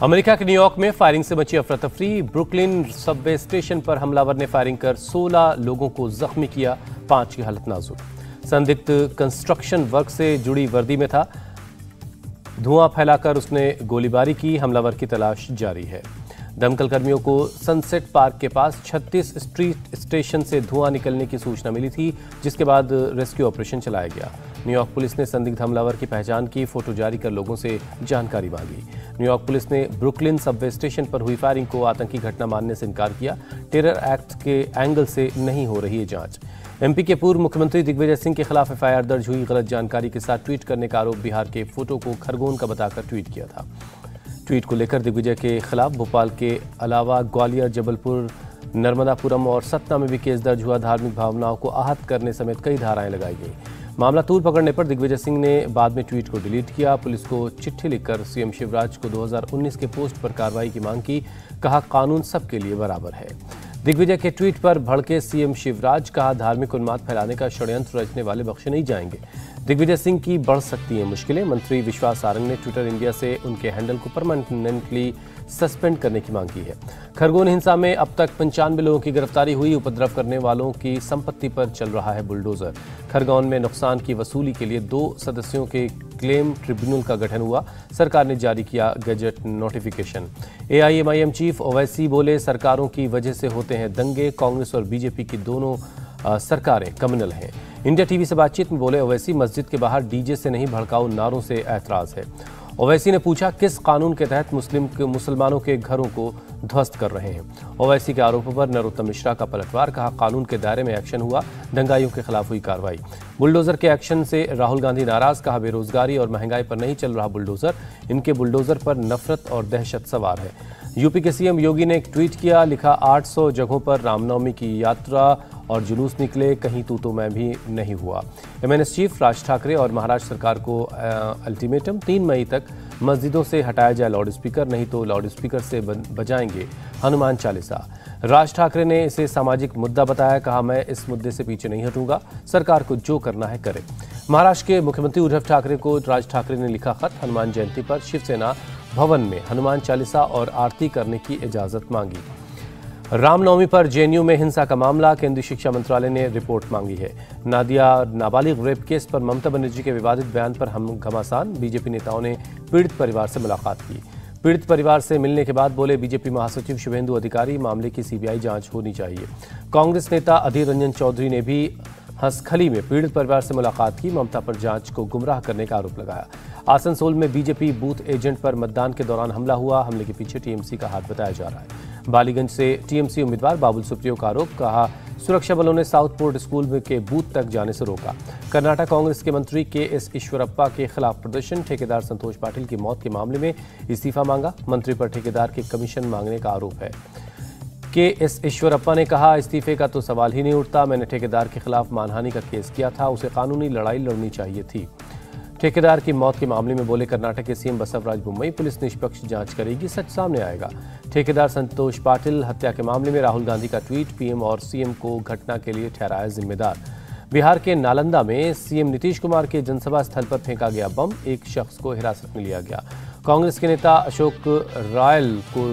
America के New York में firing से मची अफरा तफरी। ब्रुकलिन सबवे स्टेशन पर हमलावर ने फायरिंग कर 16 लोगों को जख्मी किया, 5 की हालत नाजुक। संदिग्ध कंस्ट्रक्शन वर्क से जुड़ी वर्दी में था। धुआं फैलाकर उसने गोलीबारी की। हमलावर की तलाश जारी है। दमकल कर्मियों को सनसेट पार्क के पास 36 स्ट्रीट स्टेशन से धुआं निकलने की सूचना मिली थी, जिसके बाद रेस्क्यू ऑपरेशन चलाया गया। न्यूयॉर्क पुलिस ने संदिग्ध हमलावर की पहचान की, फोटो जारी कर लोगों से जानकारी मांगी। न्यूयॉर्क पुलिस ने ब्रुकलिन सबवे स्टेशन पर हुई फायरिंग को आतंकी घटना मानने से इनकार किया। टेरर एक्ट के एंगल से नहीं हो रही है जांच। एमपी के पूर्व मुख्यमंत्री दिग्विजय सिंह के खिलाफ एफआईआर दर्ज हुई। गलत जानकारी के साथ ट्वीट करने का आरोप। बिहार के फोटो को खरगोन का बताकर ट्वीट किया था। ट्वीट को लेकर दिग्विजय के खिलाफ भोपाल के अलावा ग्वालियर, जबलपुर, नर्मदापुरम और सतना में भी केस दर्ज हुआ। धार्मिक भावनाओं को आहत करने समेत कई धाराएं लगाई गई। मामला तूल पकड़ने पर दिग्विजय सिंह ने बाद में ट्वीट को डिलीट किया। पुलिस को चिट्ठी लिखकर सीएम शिवराज को 2019 के पोस्ट पर कार्रवाई की मांग की। कहा, कानून सबके लिए बराबर है। दिग्विजय के ट्वीट पर भड़के सीएम शिवराज। कहा, धार्मिक उन्माद फैलाने का षड्यंत्र रचने वाले बख्शे नहीं जाएंगे। दिग्विजय सिंह की बढ़ सकती हैं मुश्किलें। मंत्री विश्वास सारंग ने ट्विटर इंडिया से उनके हैंडल को परमानेंटली सस्पेंड करने की मांग की है। खरगोन हिंसा में अब तक 95 लोगों की गिरफ्तारी हुई। उपद्रव करने वालों की संपत्ति पर चल रहा है बुलडोजर। खरगोन में नुकसान की वसूली के लिए 2 सदस्यों के क्लेम ट्रिब्यूनल का गठन हुआ। सरकार ने जारी किया gazette notification. AIMIM chief Owaisi बोले, सरकारों की वजह से होते हैं दंगे। कांग्रेस और बीजेपी की दोनों सरकारें कम्युनल हैं। इंडिया टीवी से बातचीत में बोले ओवैसी, मस्जिद के बाहर डीजे से नहीं भड़काऊ नारों से ऐतराज है। ओवैसी ने पूछा, किस कानून के तहत मुसलमानों के घरों को ध्वस्त कर रहे हैं। ओवैसी के आरोपों पर नरोत्तम मिश्रा का पलटवार। कहा, कानून के दायरे में एक्शन हुआ, दंगाइयों के खिलाफ हुई कार्रवाई। बुलडोजर के एक्शन से राहुल गांधी नाराज। कहा, बेरोजगारी और महंगाई पर नहीं चल रहा बुलडोजर, इनके बुलडोजर पर नफरत और दहशत सवार है। यूपी के सीएम योगी ने एक ट्वीट किया। लिखा, 800 जगहों पर रामनवमी की यात्रा और जुलूस निकले, कहीं तो मैं भी नहीं हुआ। एमएनएस चीफ राज ठाकरे और महाराष्ट्र सरकार को अल्टीमेटम, 3 मई तक मस्जिदों से हटाया जाए लाउड स्पीकर, नहीं तो लाउड स्पीकर से बजाएंगे हनुमान चालीसा। राज ठाकरे ने इसे सामाजिक मुद्दा बताया। कहा, मैं इस मुद्दे से पीछे नहीं हटूंगा, सरकार को जो करना है करे। महाराष्ट्र के मुख्यमंत्री उद्धव ठाकरे को राज ठाकरे ने लिखा खत। हनुमान जयंती पर शिवसेना भवन में हनुमान चालीसा और आरती करने की इजाजत मांगी। रामनवमी पर जेएनयू में हिंसा का मामला। केंद्रीय शिक्षा मंत्रालय ने रिपोर्ट मांगी है। नादिया नाबालिग रेप केस पर ममता बनर्जी के विवादित बयान पर हम घमासान। बीजेपी नेताओं ने पीड़ित परिवार से मुलाकात की। पीड़ित परिवार से मिलने के बाद बोले बीजेपी महासचिव शुभेंदु अधिकारी, मामले की सीबीआई जांच होनी चाहिए। कांग्रेस नेता अधीर रंजन चौधरी ने भी हंसखली में पीड़ित परिवार से मुलाकात की। ममता पर जांच को गुमराह करने का आरोप लगाया। आसनसोल में बीजेपी बूथ एजेंट पर मतदान के दौरान हमला हुआ। हमले के पीछे टीएमसी का हाथ बताया जा रहा है। बालीगंज से टीएमसी उम्मीदवार बाबुल सुप्रियो का आरोप। कहा, सुरक्षा बलों ने साउथपोर्ट स्कूल के बूथ तक जाने से रोका। कर्नाटक कांग्रेस के मंत्री के.एस. ईश्वरप्पा के खिलाफ प्रदर्शन। ठेकेदार संतोष पाटिल की मौत के मामले में इस्तीफा मांगा। मंत्री पर ठेकेदार के कमीशन मांगने का आरोप है। के.एस. ईश्वरप्पा ने कहा, इस्तीफे का तो सवाल ही नहीं उठता। मैंने ठेकेदार के खिलाफ मानहानि का केस किया था, उसे कानूनी लड़ाई लड़नी चाहिए थी। ठेकेदार की मौत के मामले में बोले कर्नाटक के सीएम बसवराज बोम्मई, पुलिस निष्पक्ष जांच करेगी, सच सामने आएगा। ठेकेदार संतोष पाटिल हत्या के मामले में राहुल गांधी का ट्वीट। पीएम और सीएम को घटना के लिए ठहराया जिम्मेदार। बिहार के नालंदा में सीएम नीतीश कुमार के जनसभा स्थल पर फेंका गया बम। एक शख्स को हिरासत में लिया गया। कांग्रेस के नेता अशोक रायल को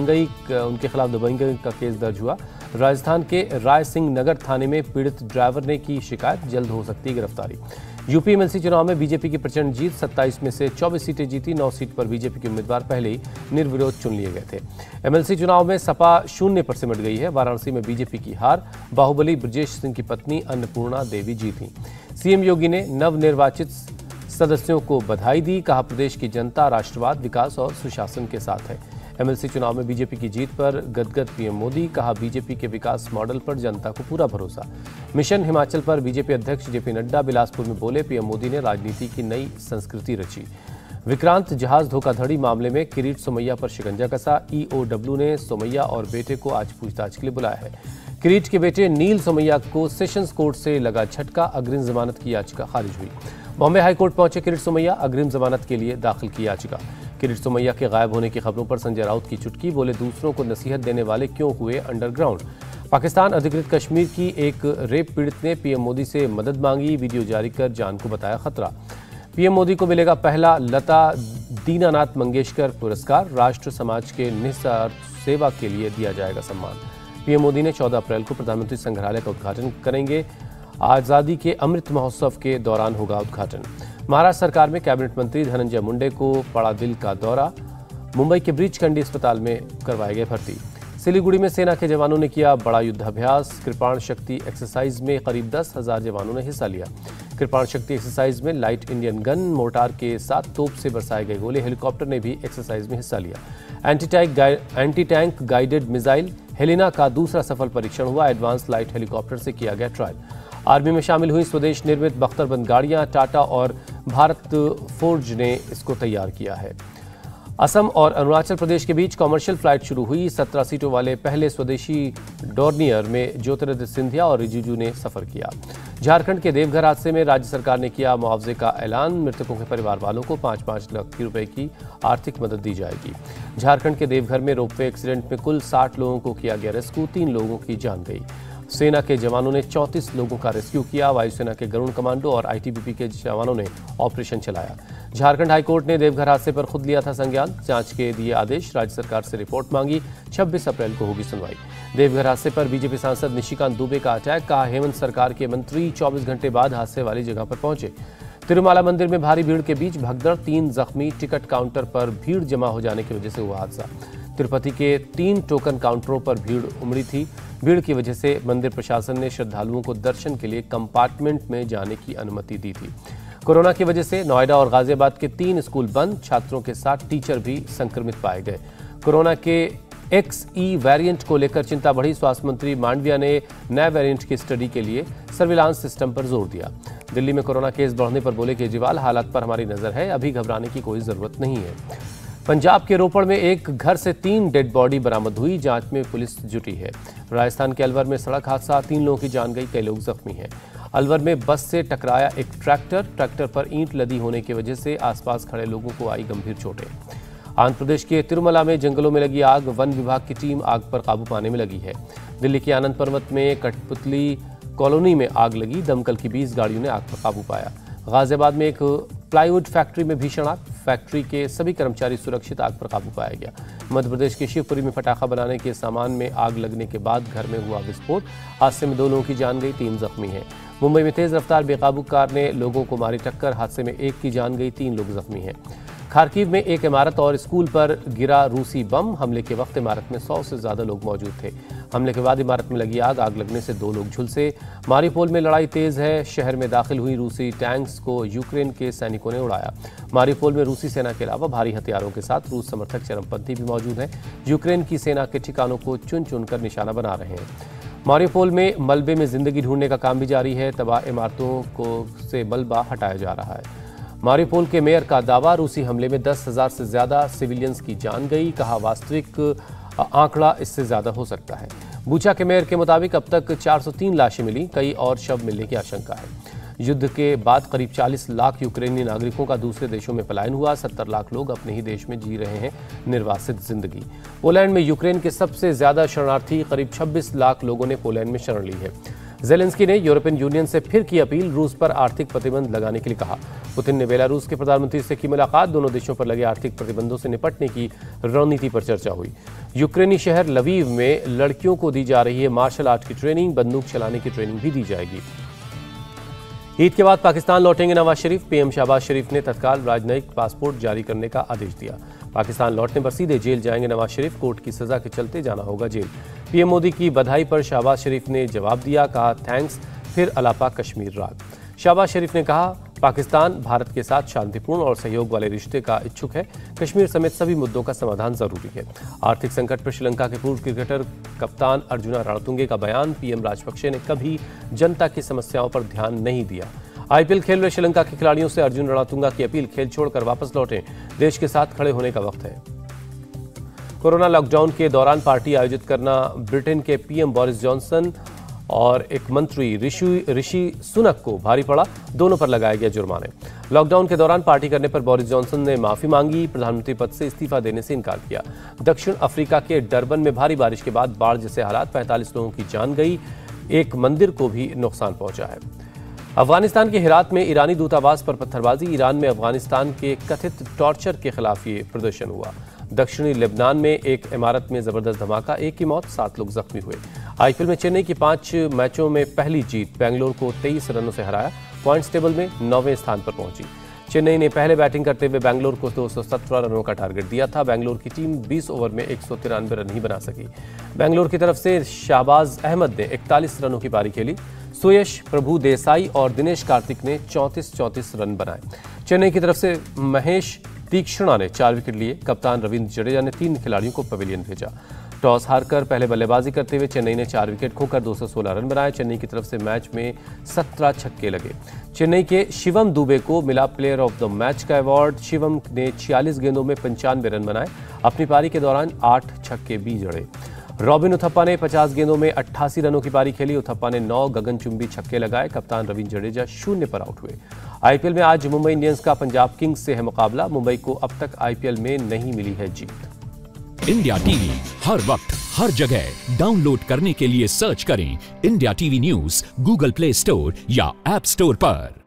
उनके खिलाफ दबंगई का केस दर्ज हुआ। राजस्थान के राय सिंह नगर थाने में पीड़ित ड्राइवर ने की शिकायत। जल्द हो सकती है गिरफ्तारी। यूपी एमएलसी चुनाव में बीजेपी की प्रचंड जीत। 27 में से 24 सीटें जीती। 9 सीट पर बीजेपी के उम्मीदवार पहले ही निर्विरोध चुन लिए गए थे। एमएलसी चुनाव में सपा 0 पर सिमट गई है। वाराणसी में बीजेपी की हार। बाहुबली ब्रजेश सिंह की पत्नी अन्नपूर्णा देवी जीती। सीएम योगी ने नवनिर्वाचित सदस्यों को बधाई दी। कहा, प्रदेश की जनता राष्ट्रवाद, विकास और सुशासन के साथ है। एमएलसी चुनाव में बीजेपी की जीत पर गदगद पीएम मोदी। कहा, बीजेपी के विकास मॉडल पर जनता को पूरा भरोसा। मिशन हिमाचल पर बीजेपी अध्यक्ष जेपी नड्डा बिलासपुर में बोले, पीएम मोदी ने राजनीति की नई संस्कृति रची। विक्रांत जहाज धोखाधड़ी मामले में किरीट सोमैया पर शिकंजा कसा। ईओडब्ल्यू ने सोमैया और बेटे को आज पूछताछ के लिए बुलाया है। किरीट के बेटे नील सोमैया को सेशंस कोर्ट से लगा झटका। अग्रिम जमानत की याचिका खारिज हुई। बॉम्बे हाईकोर्ट पहुंचे किरीट सोमैया। अग्रिम जमानत के लिए दाखिल की याचिका। किरीट सोमैया के गायब होने की खबरों पर संजय राउत की चुटकी। बोले, दूसरों को नसीहत देने वाले क्यों हुए अंडरग्राउंड। पाकिस्तान अधिकृत कश्मीर की एक रेप पीड़ित ने पीएम मोदी से मदद मांगी। वीडियो जारी कर जान को बताया खतरा। पीएम मोदी को मिलेगा पहला लता दीनानाथ मंगेशकर पुरस्कार, राष्ट्र समाज के निस्वार्थ सेवा के लिए दिया जाएगा सम्मान। पीएम मोदी ने 14 अप्रैल को प्रधानमंत्री संग्रहालय का उद्घाटन करेंगे। आज़ादी के अमृत महोत्सव के दौरान होगा उद्घाटन। महाराष्ट्र सरकार में कैबिनेट मंत्री धनंजय मुंडे को पड़ा दिल का दौरा, मुंबई के ब्रीच कंडी अस्पताल में करवाए गए भर्ती। सिलीगुड़ी में सेना के जवानों ने किया बड़ा युद्धाभ्यास, कृपाण शक्ति एक्सरसाइज में करीब 10,000 जवानों ने हिस्सा लिया। कृपाण शक्ति एक्सरसाइज में लाइट इंडियन गन मोर्टार के साथ तोप से बरसाए गए गोले, हेलीकॉप्टर ने भी एक्सरसाइज में हिस्सा लिया। Anti tank guided missile Helina का दूसरा सफल परीक्षण हुआ, एडवांस लाइट हेलीकॉप्टर से किया गया ट्रायल। आर्मी में शामिल हुई स्वदेश निर्मित बख्तरबंद गाड़ियां, टाटा और भारत फोर्ज ने इसको तैयार किया है। असम और अरुणाचल प्रदेश के बीच कॉमर्शियल फ्लाइट शुरू हुई। 17 सीटों वाले पहले स्वदेशी डॉर्नियर में ज्योतिरादित्य सिंधिया और रिजिजू ने सफर किया। झारखंड के देवघर हादसे में राज्य सरकार ने किया मुआवजे का ऐलान, मृतकों के परिवार वालों को 5-5 लाख रुपए की आर्थिक मदद दी जाएगी। झारखंड के देवघर में रोपवे एक्सीडेंट में कुल 60 लोगों को किया गया रेस्क्यू, 3 लोगों की जान गई। सेना के जवानों ने 34 लोगों का रेस्क्यू किया। वायुसेना के गरुण कमांडो और आईटीबीपी के जवानों ने ऑपरेशन चलाया। झारखंड हाईकोर्ट ने देवघर हादसे पर खुद लिया था संज्ञान, जांच के दिए आदेश, राज्य सरकार से रिपोर्ट मांगी। 26 अप्रैल को होगी सुनवाई। देवघर हादसे पर बीजेपी सांसद निशिकांत दुबे का अटैक, कहा हेमंत सरकार के मंत्री 24 घंटे बाद हादसे वाली जगह पर पहुंचे। तिरुमाला मंदिर में भारी भीड़ के बीच भगदड़, 3 जख्मी, टिकट काउंटर पर भीड़ जमा हो जाने की वजह से हुआ हादसा। तिरुपति के 3 टोकन काउंटरों पर भीड़ उमड़ी थी। भीड़ की वजह से मंदिर प्रशासन ने श्रद्धालुओं को दर्शन के लिए कंपार्टमेंट में जाने की अनुमति दी थी। कोरोना की वजह से नोएडा और गाजियाबाद के 3 स्कूल बंद, छात्रों के साथ टीचर भी संक्रमित पाए गए। कोरोना के XE वेरिएंट को लेकर चिंता बढ़ी, स्वास्थ्य मंत्री मांडविया ने नए वेरिएंट की स्टडी के लिए सर्विलांस सिस्टम पर जोर दिया। दिल्ली में कोरोना केस बढ़ने पर बोले केजरीवाल, हालात पर हमारी नजर है, अभी घबराने की कोई जरूरत नहीं है। पंजाब के रोपड़ में एक घर से 3 डेड बॉडी बरामद हुई, जांच में पुलिस जुटी है। राजस्थान के अलवर में सड़क हादसा, 3 लोगों की जान गई, कई लोग जख्मी हैं। अलवर में बस से टकराया एक ट्रैक्टर पर ईंट लदी होने की वजह से आसपास खड़े लोगों को आई गंभीर चोटें। आंध्र प्रदेश के तिरुमला में जंगलों में लगी आग, वन विभाग की टीम आग पर काबू पाने में लगी है। दिल्ली के आनंद पर्वत में कठपुतली कॉलोनी में आग लगी, दमकल की 20 गाड़ियों ने आग पर काबू पाया। गाजियाबाद में एक प्लाईवुड फैक्ट्री में भीषण आग, फैक्ट्री के सभी कर्मचारी सुरक्षित, आग पर काबू पाया गया। मध्य प्रदेश के शिवपुरी में पटाखा बनाने के सामान में आग लगने के बाद घर में हुआ विस्फोट, हादसे में 2 लोगों की जान गई, 3 जख्मी हैं। मुंबई में तेज रफ्तार बेकाबू कार ने लोगों को मारी टक्कर, हादसे में 1 की जान गई, 3 लोग जख्मी हैं। खारकीव में एक इमारत और स्कूल पर गिरा रूसी बम, हमले के वक्त इमारत में 100 से ज्यादा लोग मौजूद थे। हमले के बाद इमारत में लगी आग लगने से 2 लोग झुलसे। मारिपोल में लड़ाई तेज है, शहर में दाखिल हुई रूसी टैंक्स को यूक्रेन के सैनिकों ने उड़ाया। मारिपोल में रूसी सेना के अलावा भारी हथियारों के साथ रूस समर्थक चरमपंथी भी मौजूद हैं। यूक्रेन की सेना के ठिकानों को चुन चुनकर निशाना बना रहे हैं। मारिपोल में मलबे में जिंदगी ढूंढने का काम भी जारी है, तबाह इमारतों को से मलबा हटाया जा रहा है। मारिपोल के मेयर का दावा, रूसी हमले में 10,000 से ज्यादा सिविलियंस की जान गई, कहा वास्तविक आंकड़ा इससे ज्यादा हो सकता है। बूचा के मेयर के मुताबिक अब तक 403 लाशें मिली, कई और शव मिलने की आशंका है। युद्ध के बाद करीब 40 लाख यूक्रेनी नागरिकों का दूसरे देशों में पलायन हुआ, 70 लाख लोग अपने ही देश में जी रहे हैं निर्वासित जिंदगी। पोलैंड में यूक्रेन के सबसे ज्यादा शरणार्थी, करीब 26 लाख लोगों ने पोलैंड में शरण ली है। जेलेंस्की ने यूरोपियन यूनियन से फिर की अपील, रूस पर आर्थिक प्रतिबंध लगाने के लिए कहा। पुतिन ने बेलारूस के प्रधानमंत्री से की मुलाकात, दोनों देशों पर लगे आर्थिक प्रतिबंधों से निपटने की रणनीति पर चर्चा हुई। यूक्रेनी शहर लवीव में लड़कियों को दी जा रही है मार्शल आर्ट की ट्रेनिंग, बंदूक चलाने की ट्रेनिंग भी दी जाएगी। ईद के बाद पाकिस्तान लौटेंगे नवाज शरीफ, पीएम शहबाज शरीफ ने तत्काल राजनयिक पासपोर्ट जारी करने का आदेश दिया। पाकिस्तान लौटने पर सीधे जेल जाएंगे नवाज शरीफ, कोर्ट की सजा के चलते जाना होगा जेल। पीएम मोदी की बधाई पर शहबाज शरीफ ने जवाब दिया, कहा थैंक्स, फिर अलापा कश्मीर राग। शहबाज शरीफ ने कहा पाकिस्तान भारत के साथ शांतिपूर्ण और सहयोग वाले रिश्ते का इच्छुक है, कश्मीर समेत सभी मुद्दों का समाधान जरूरी है। आर्थिक संकट पर श्रीलंका के पूर्व क्रिकेटर कप्तान अर्जुना रणतुंगे का बयान, पीएम राजपक्षे ने कभी जनता की समस्याओं पर ध्यान नहीं दिया। आईपीएल खेल रहे श्रीलंका के खिलाड़ियों से अर्जुन रणतुंगा की अपील, खेल छोड़कर वापस लौटें, देश के साथ खड़े होने का वक्त है। कोरोना लॉकडाउन के दौरान पार्टी आयोजित करना ब्रिटेन के पीएम बोरिस जॉनसन और एक मंत्री ऋषि सुनक को भारी पड़ा, दोनों पर लगाया गया जुर्माने। लॉकडाउन के दौरान पार्टी करने पर बोरिस जॉनसन ने माफी मांगी, प्रधानमंत्री पद से इस्तीफा देने से इनकार किया। दक्षिण अफ्रीका के डरबन में भारी बारिश के बाद बाढ़ जैसे हालात, 45 लोगों की जान गई, एक मंदिर को भी नुकसान पहुंचा है। अफगानिस्तान के हेरात में ईरानी दूतावास पर पत्थरबाजी। ईरान में अफगानिस्तान के कथित टॉर्चर के खिलाफ ये प्रदर्शन हुआ। दक्षिणी लेबनान में एक इमारत में जबरदस्त धमाका, एक की मौत, 7 लोग जख्मी हुए। आईपीएल में चेन्नई की 5 मैचों में पहली जीत, बेंगलोर को 23 रनों से हराया, पॉइंट्स टेबल में 9वें स्थान पर पहुंची। चेन्नई ने पहले बैटिंग करते हुए बेंगलोर को 217 रनों का टारगेट दिया था। बेंगलोर की टीम 20 ओवर में 193 रन ही बना सकी। बेंगलोर की तरफ से शाहबाज अहमद ने 41 रनों की पारी खेली। सुयश, प्रभु देसाई और दिनेश कार्तिक ने 34 रन बनाए। चेन्नई की तरफ से महेश तीक्ष्णा ने 4 विकेट लिए। कप्तान रविंद्र जडेजा ने 3 खिलाड़ियों को पवेलियन भेजा। टॉस हारकर पहले बल्लेबाजी करते हुए चेन्नई ने 4 विकेट खोकर 216 रन बनाए। चेन्नई की तरफ से मैच में 17 छक्के लगे। चेन्नई के शिवम दुबे को मिला प्लेयर ऑफ द मैच का अवार्ड। शिवम ने 46 गेंदों में 95 रन बनाए। अपनी पारी के दौरान 8 छक्के भी जड़े। रॉबिन उथप्पा ने 50 गेंदों में 88 रनों की पारी खेली। उथप्पा ने 9 गगनचुंबी छक्के लगाए। कप्तान रविंद्र जडेजा 0 पर आउट हुए। आईपीएल में आज मुंबई इंडियंस का पंजाब किंग्स से है मुकाबला। मुंबई को अब तक आईपीएल में नहीं मिली है जीत। इंडिया टीवी हर वक्त हर जगह डाउनलोड करने के लिए सर्च करें India TV news Google play store या ऐप स्टोर पर।